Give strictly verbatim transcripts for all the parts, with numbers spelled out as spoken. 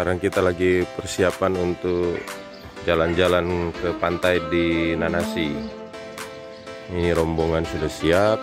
Sekarang kita lagi persiapan untuk jalan-jalan ke pantai di Nanasi. Ini rombongan sudah siap.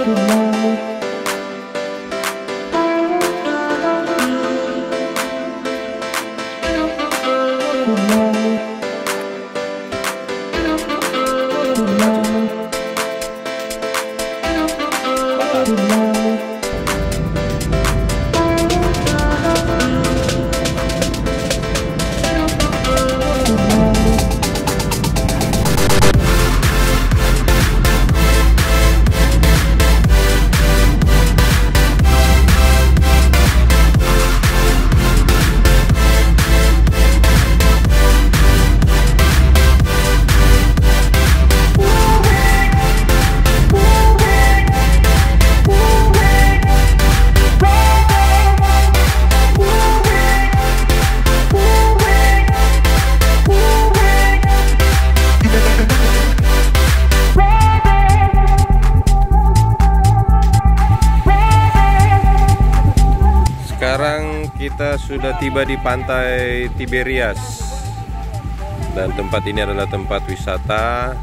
Sekarang kita sudah tiba di pantai Tiberias, dan tempat ini adalah tempat wisata.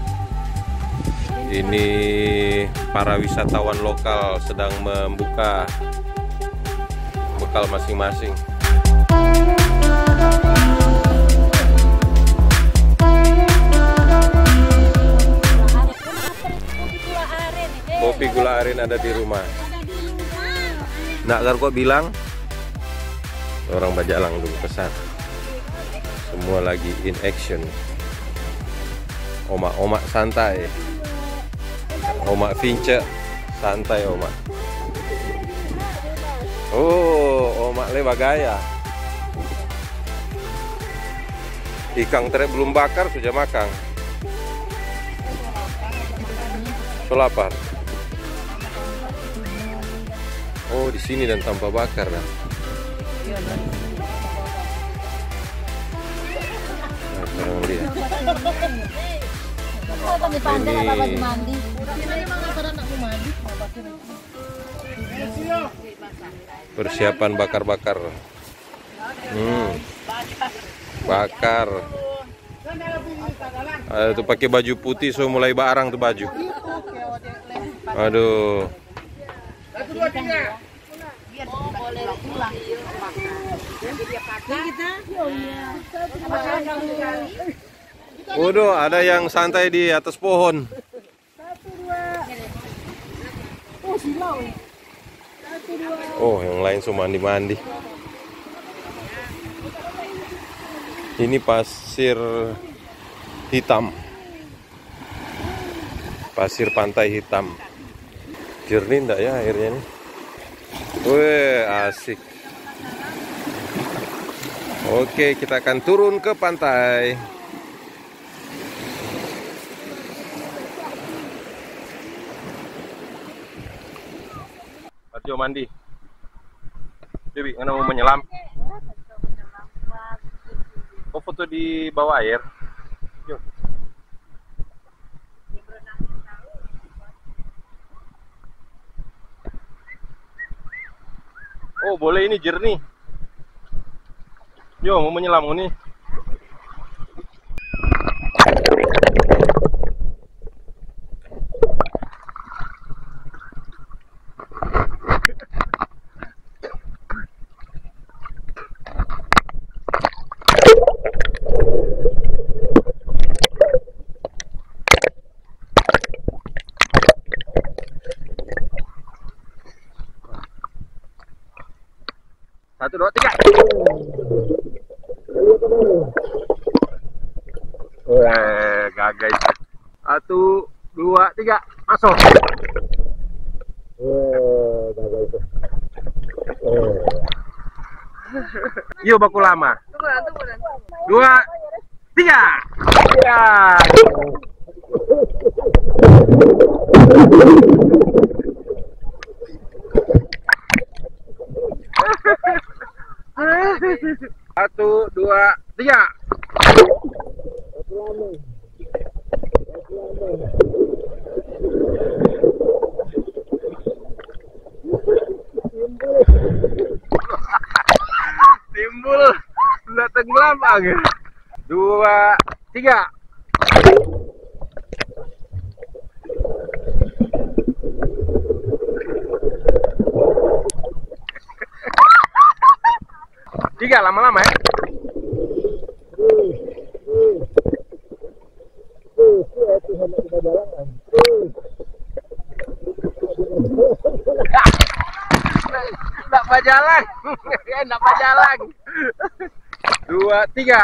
Ini para wisatawan lokal sedang membuka bekal masing-masing. Kopi gula aren ada di rumah. Nak kok bilang orang Bajalang dulu pesan. Semua lagi in action. Omak-omak santai. Omak Vince santai omak. Oh, omak le bagaya. Ikan tere belum bakar sudah makan. So lapar. Oh, di sini dan tanpa bakar dah. Nah, sekarang lihat. Persiapan bakar-bakar. Hmm. Bakar. Ada tuh pakai baju putih, so mulai barang tuh baju. Aduh. Waduh, ada yang santai di atas pohon. Oh, yang lain semua mandi-mandi. Ini pasir hitam. Pasir pantai hitam. Jernih enggak ya airnya nih? Wih, asik. Oke, kita akan turun ke pantai. Patio mandi. Dewi, mana mau menyelam? Oh, foto di bawah air. Yuk. Oh, boleh, ini jernih. Yo, mau menyelam nih. Satu, dua, tiga. Wah, gagal. Satu, dua, tiga, masuk. Oh, gagal itu. Oh. Yuk, baku lama. Dua, tiga. Ya. Satu, dua, tiga. Timbul. Bang. Dua, tiga. Tiga lama-lama ya. Nggak bajalan, nggak bajalan. Dua, tiga.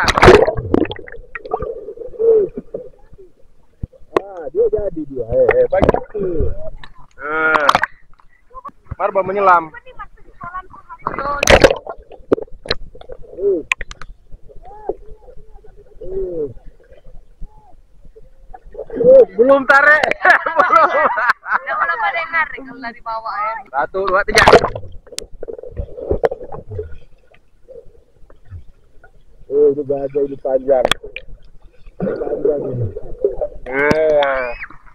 Ah, dia jadi dia. Eh, pagi. Eh, Marba menyelam. Belum tarik. Belum. Yang mana pada dengar kalau dari bawah ya. Satu, dua, tiga. Oh, itu gajah ini panjang. Panjang ini. Eh.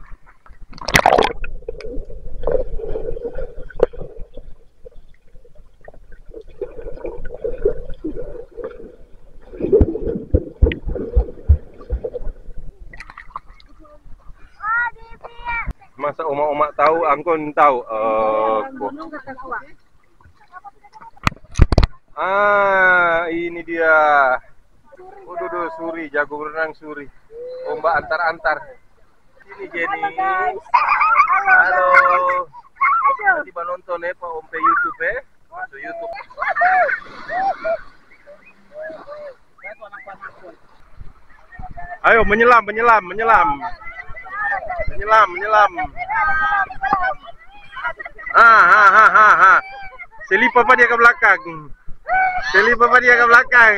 Masa umak-umak tahu, angkon tahu. Oh, ah, ini dia. Waduh, duh, suri, jago berenang suri. Ombak antar-antar. Sini Jenny. Halo. Nanti nonton ya Pak Ompe YouTube ya. Masuk YouTube. Ayo menyelam, menyelam, menyelam. Menyelam, menyelam. Ah, ha, ha, ha, ha. Selip apa dia ke belakang? Selip apa dia ke belakang?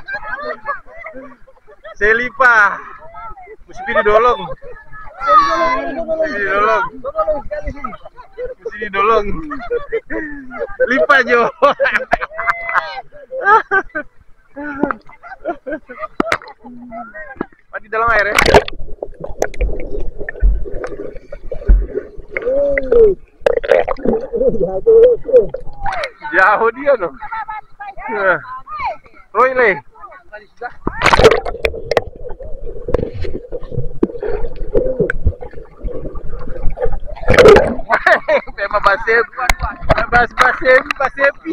Selipa. Mesti didolong. Mesti didolong. Mesti didolong. Lipa Jo. Mati dalam air ya. Jauh dia dong. Roy le. Tema basep, bas basep, basepi.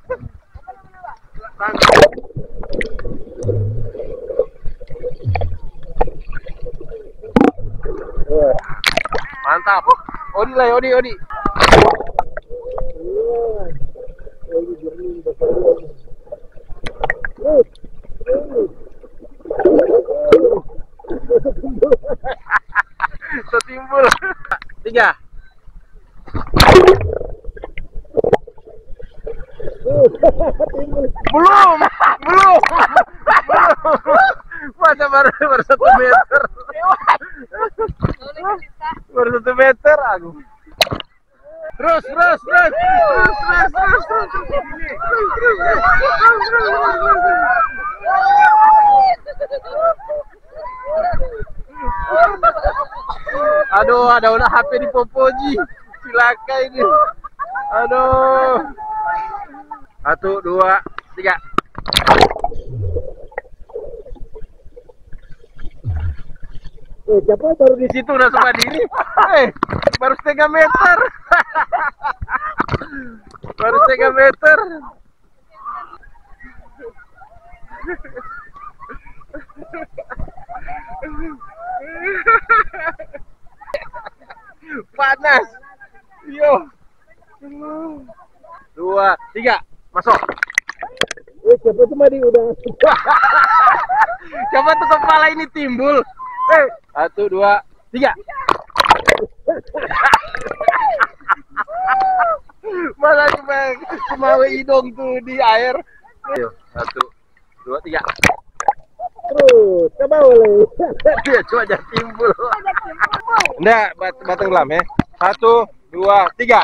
Mantap. Odi lah, Odi, Odi. Setimbul. Tiga. Belum, belum, belum. Masa baru baru satu meter. Baru satu meter aku. Terus, terus, terus, terus, terus, terus, Aduh, ada ulah H P di Popoji. Cilaka ini. Aduh. Satu, dua, tiga. Eh, siapa baru di Di situ udah semua diri. Eh, baru setengah meter. Baru setengah meter. Panas. Yo. Dua, tiga, masuk. Eh, siapa tuh Madi udah. Coba tuh kepala ini timbul. Eh, satu, dua, tiga. Malah cuma cuma hidung tuh di air. Ayo, satu, dua, tiga. Terus, coba boleh. Dia cuma aja timbul. Enggak, bat batang gelam ya. Satu, dua, tiga.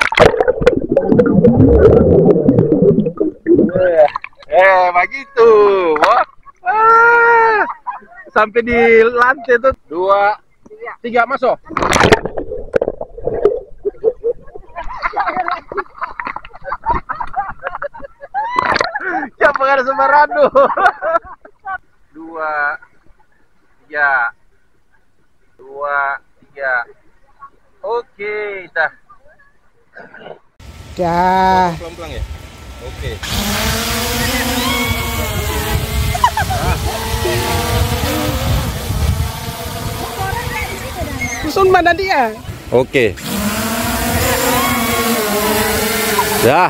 Eh, eh begitu. Wah. Ah, sampai di lantai tuh. Dua, tiga, masuk. Siapa ada Semarado? tiga, dua, tiga. Oke, dah. Dah. Pelan-pelan ya. Oke. Susun mana dia? Oke. Dah.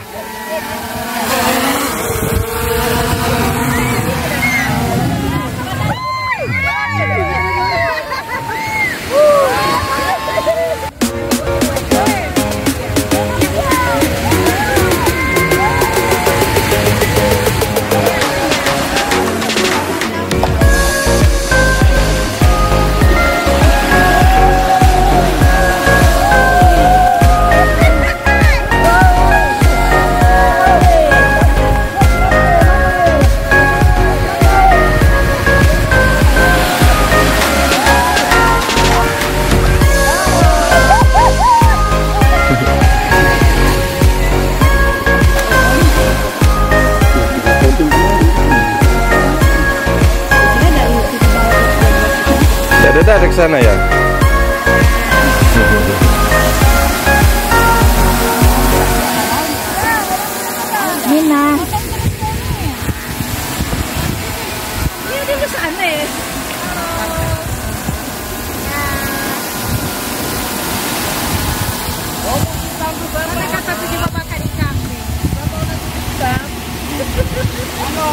Ada ke sana ya. Nina. Ini dia ke sana ya. Mana kata pergi bapak makan ikan nih. Bapak udah ikan. Halo.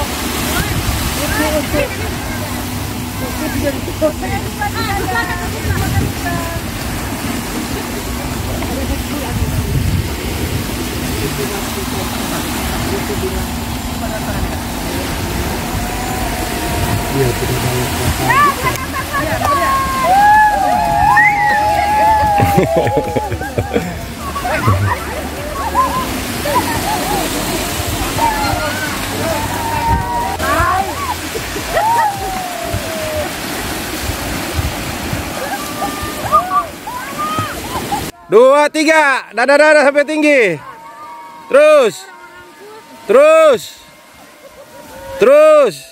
Dua, tiga, dada-dada sampai tinggi. Terus, terus, terus.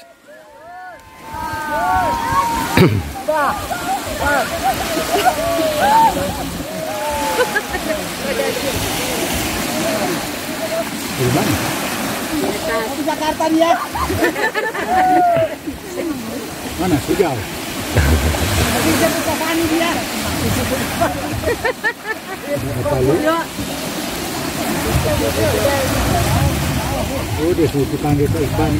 Jakarta dia. Mana sudah? Bisa buka pani dia. Oh, dia sudah dipanggil ke ikan.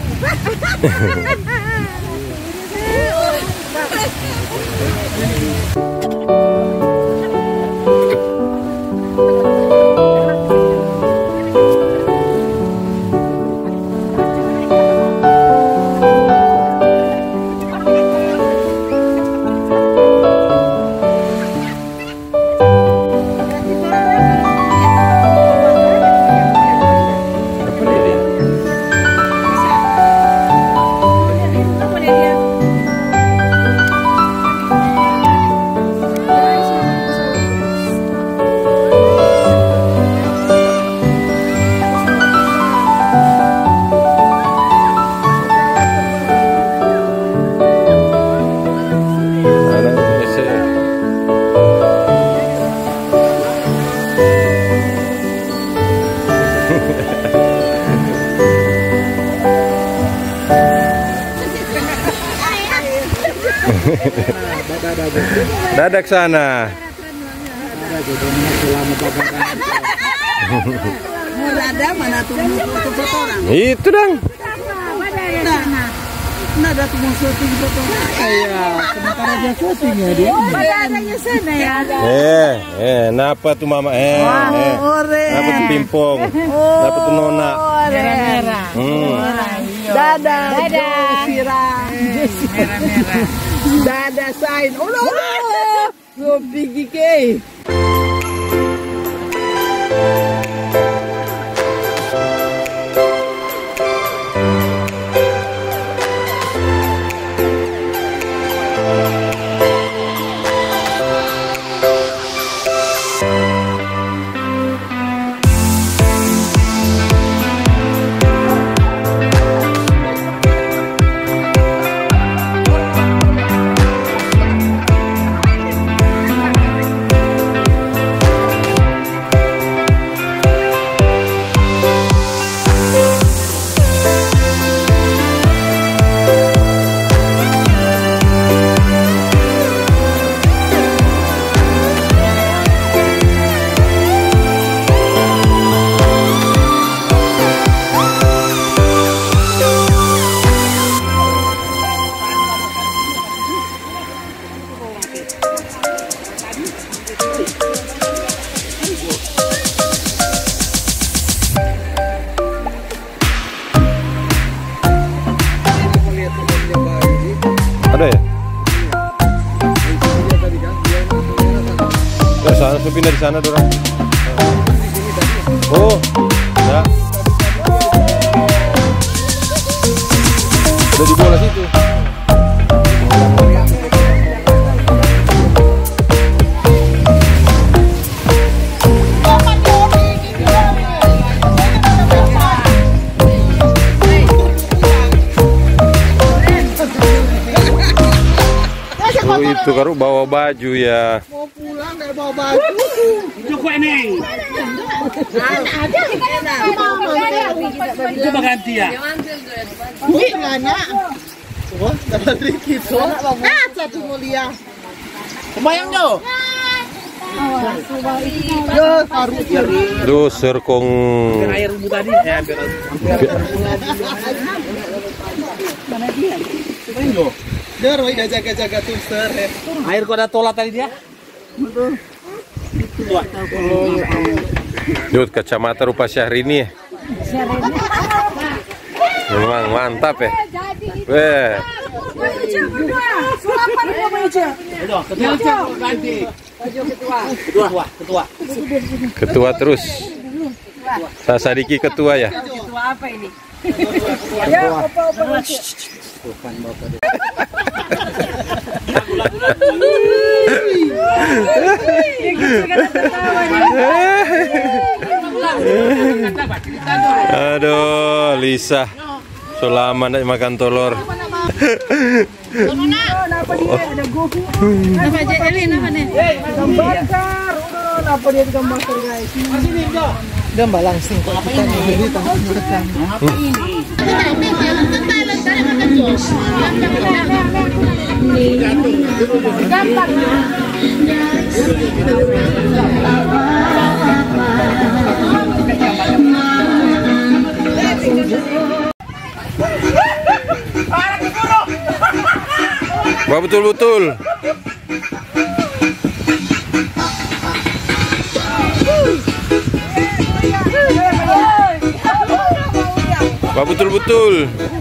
Dadak sana. Ada mana tuh foto orang? Itu dong. Nah, ada tuh mau syuting foto. Iya, sementara dia syuting ya dia. Adanya sana ya. Eh, eh, napa tuh mama? Eh, eh. Napa tuh pimpong? Napa tuh nona? Merah-merah. Hmm. Dadah, Dadah. Sirang. Merah-merah. Dadah sign. Oh, no, no. Go bigi ke. langsung pindah di sana dorang. Oh, ya. Udah di bola situ. Oh itu karu bawa baju ya. Mau pulang nggak bawa baju. Cukup neng. Coba ganti ya. Wih, anak. Oh, dapat dikit. Ah, satu mulia. Kebayang yo. Yo, taruh jari. Duh, serkong. Air rumput tadi. Ya, hampir. Mana dia? Coba Der, udah jaga-jaga tuh, Sir. air kok ada tolak tadi dia? Wah. Yud, kacamata rupa Syahrini ya. Memang mantap ya. Weh. Ketua ganti. Ketua, ketua. Ketua terus. Sasadiki ketua ya. Ketua apa ini? Ya, apa-apa. Aduh, Lisa. Selama nak makan telur. Kenapa dia ada gohu? Nama aja Elin apa nih? Gambakar. Kenapa dia gambakar guys? Gambar langsung kok kita beli tahu merekam. Apa ini? Gambar. Wah, betul-betul. Wah, betul-betul.